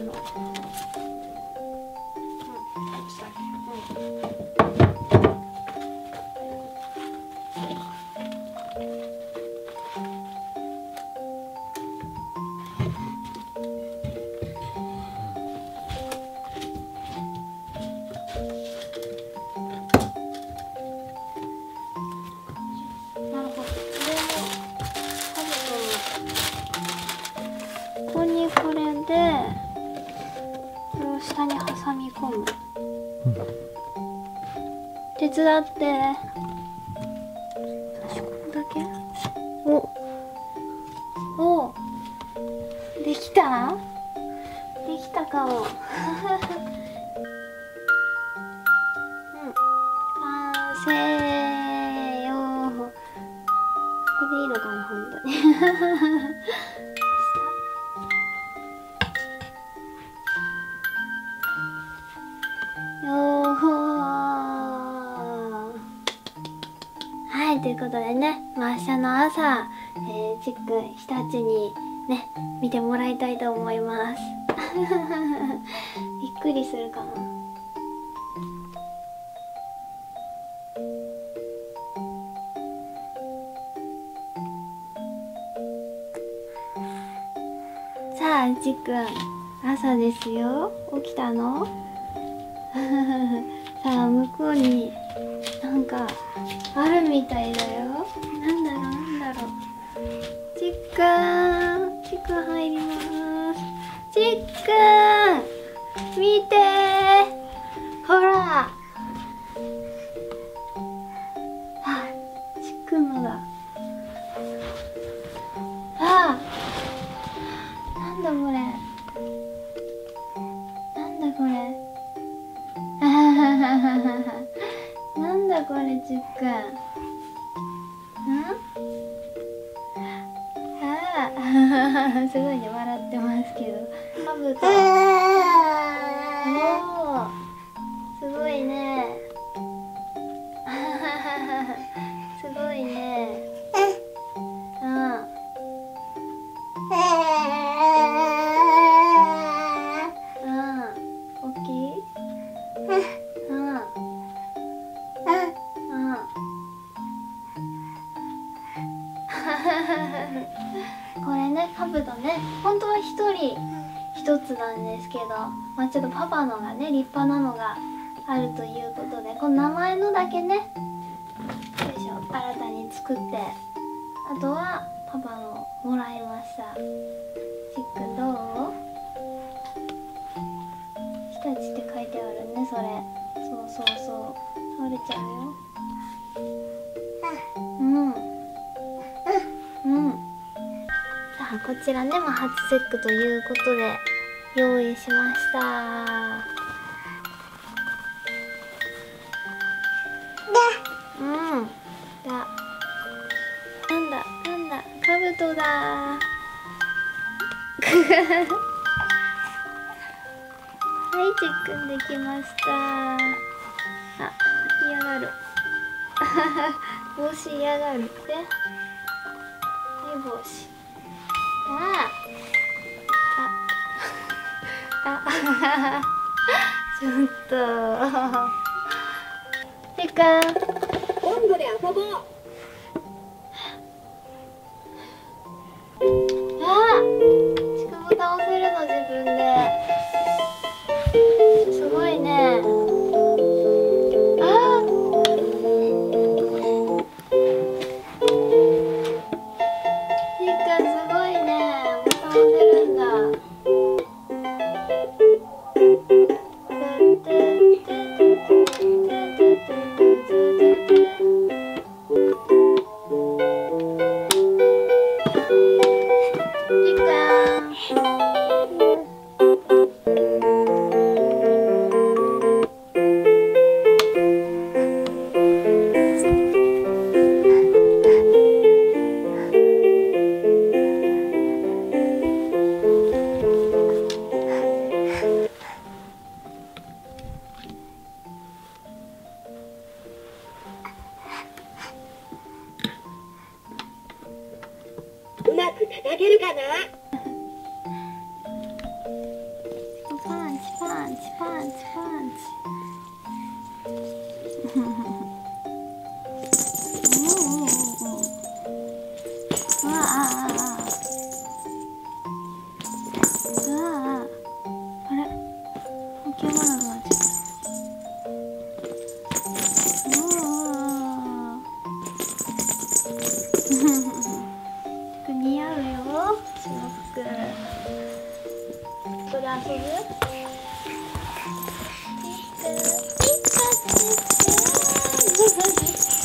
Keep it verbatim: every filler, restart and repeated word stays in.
の。ここにこれでこれを下に挟み込む、うん、手伝って。私ここだけ。おお、できたできたかも。うん、完成よ。これでいいのかな本当に。はい、ということでね、まあ、明日の朝、えー、ちっくん、ひたちにね、見てもらいたいと思います。びっくりするかな。さあ、ちっくん、朝ですよ。起きたの？さあ、向こうになんかあるみたいだよ。なんだろうなんだろう。ちっくん、ちっくん入ります。ちっくん、見てー。ほら。あ、ちっくんのだ。あ、なんだこれ。なんだこれ。あはははは。なんだこれ、ちっくん。ん？ああ、すごいね、笑ってますけど。かぶと。おお、すごいね。すごいね。うん。うん。大きい？うん。これね、カブトね、本当は一人一つなんですけど、まあ、ちょっとパパのがね、立派なのがあるということで、この名前のだけね、よいしょ、新たに作って、あとはパパのもらいました。チックどう？日立って書いてあるね、それ。そうそうそう、倒れちゃうよ。うんうん。さあ、こちらね、まあ、初節句ということで用意しました。うん。だ。なんだ、なんだ、カブトだ。はい、ちっくんできました。あ、嫌がる。帽子嫌がるって。はい、帽子。ああ。あ。あ。ちょっと。ちっくん。 温度で遊ぼう。 あ、ちくぼ倒せるの自分で。すごいね。あー。ちっくんすごいね。もう倒せるんだ。 うわあうわああれ起き上がらなくなっちゃった。うわ服似合うよ、その服。これ遊ぶ？ピカピカピカ